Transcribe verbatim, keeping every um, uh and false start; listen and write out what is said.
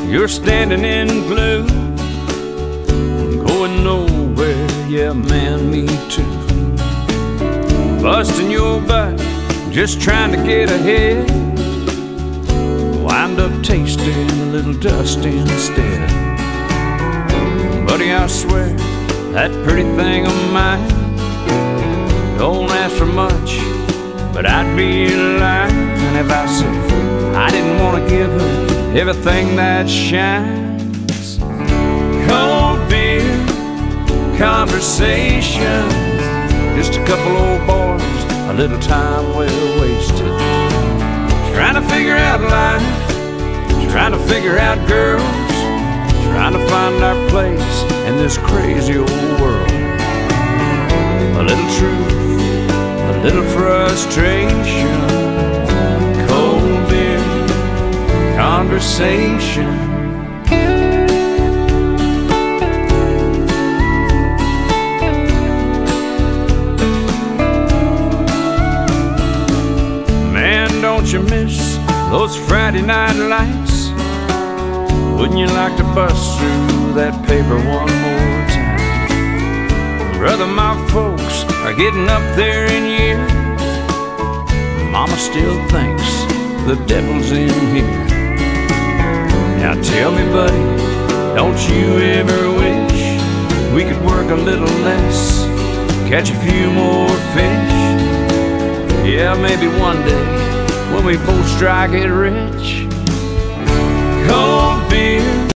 You're standing in gloom, going nowhere, yeah man, me too. Busting your butt, just trying to get ahead, wind up tasting a little dust instead. Buddy, I swear, that pretty thing of mine don't ask for much, but I'd be lying if I said I didn't want to give her everything that shines. Cold beer, conversations, just a couple old boys, a little time well wasted, trying to figure out life, trying to figure out girls, trying to find our place in this crazy old world. A little truth, a little frustration, cold beer, conversation. Man, don't you miss those Friday night lights? Wouldn't you like to bust through that paper one more time? Brother, my folks are getting up there in years. Mama still thinks the devil's in here. Now tell me, buddy, don't you ever wish we could work a little less, catch a few more fish? Yeah, maybe one day when we both strike it rich. Cold beer,